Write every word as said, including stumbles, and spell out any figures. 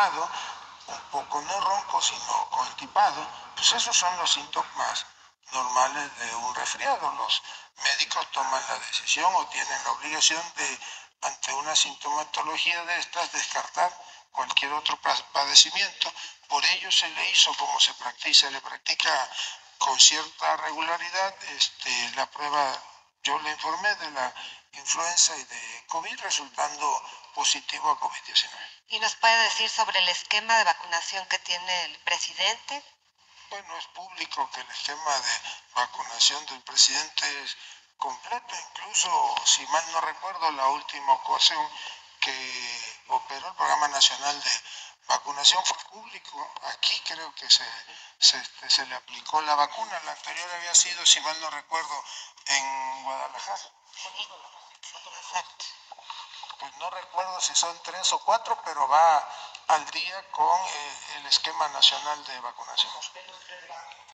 estipado, un poco no ronco, sino constipado, pues esos son los síntomas normales de un resfriado. Los médicos toman la decisión o tienen la obligación de, ante una sintomatología de estas, descartar cualquier otro padecimiento. Por ello se le hizo, como se practica, se le practica con cierta regularidad, este, la prueba, yo le informé de la influenza y de COVID, resultando positivo a COVID diecinueve. ¿Y nos puede decir sobre el esquema de vacunación que tiene el presidente? Bueno, es público que el esquema de vacunación del presidente es completo, incluso, si mal no recuerdo, la última ocasión que operó el Programa Nacional de Vacunación fue público. Aquí creo que se, se, se le aplicó la vacuna, la anterior había sido, si mal no recuerdo, en Guadalajara. Exacto. Pues no recuerdo si son tres o cuatro, pero va al día con eh, el esquema nacional de vacunación.